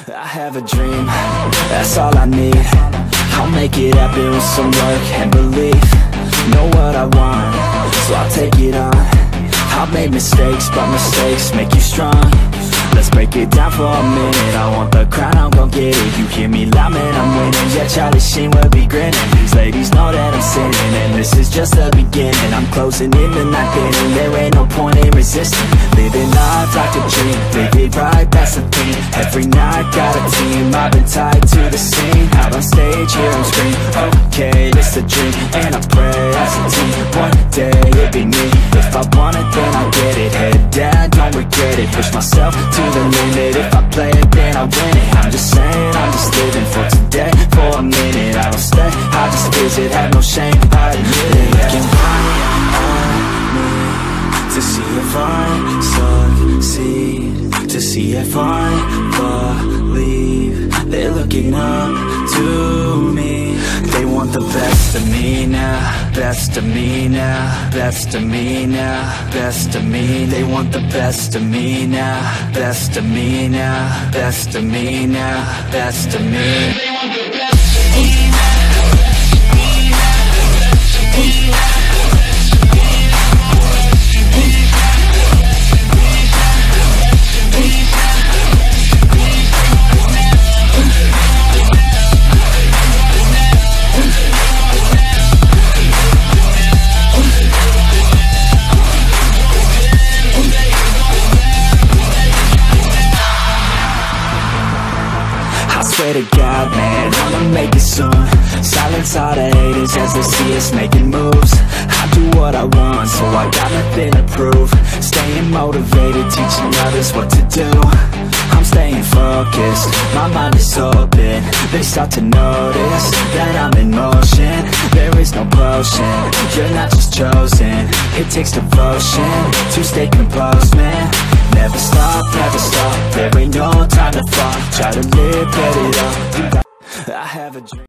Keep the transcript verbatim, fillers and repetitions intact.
I have a dream, that's all I need. I'll make it happen with some work and belief. Know what I want, so I'll take it on. I've made mistakes, but mistakes make you strong. Let's break it down for a minute. I want the crown, I'm gon' get it. You hear me loud, man, I'm winning. Yeah, Charlie Sheen will be grinning. These ladies know that I'm sinning, and this is just the beginning. I'm closing in the night inning. There ain't no point in resisting. Living life like a dream, live it right, that's the thing. Every night, got a team, I've been tied to the scene. Out on stage, here I'm screaming, okay, it's a dream. And I pray as a team, one day it'll be me. If I want it, then I'll get it. Head down, don't regret it. Push myself to the limit. If I play it, then I win it. I'm just saying, I'm just living for today. For a minute, I don't stay, I just visit. Have no shame, I admit it. Looking right at me to see if I succeed, to see if I believe. They're looking up to me. They want the best of me now, best of me now, best of me now, best of me. They want the best of me now, best of me now, best of me now, best of me. They want the best of me now. Swear to God, man, I'ma make it soon. Silence all the haters as they see us making moves. I do what I want, so I got nothing to prove. Staying motivated, teaching others what to do. I'm staying focused, my mind is open. They start to notice that I'm in motion. There is no potion, you're not just chosen. It takes devotion to stay composed, man. Never stop, never stop, there ain't no time to fall. Try to live, get it up. I have a dream.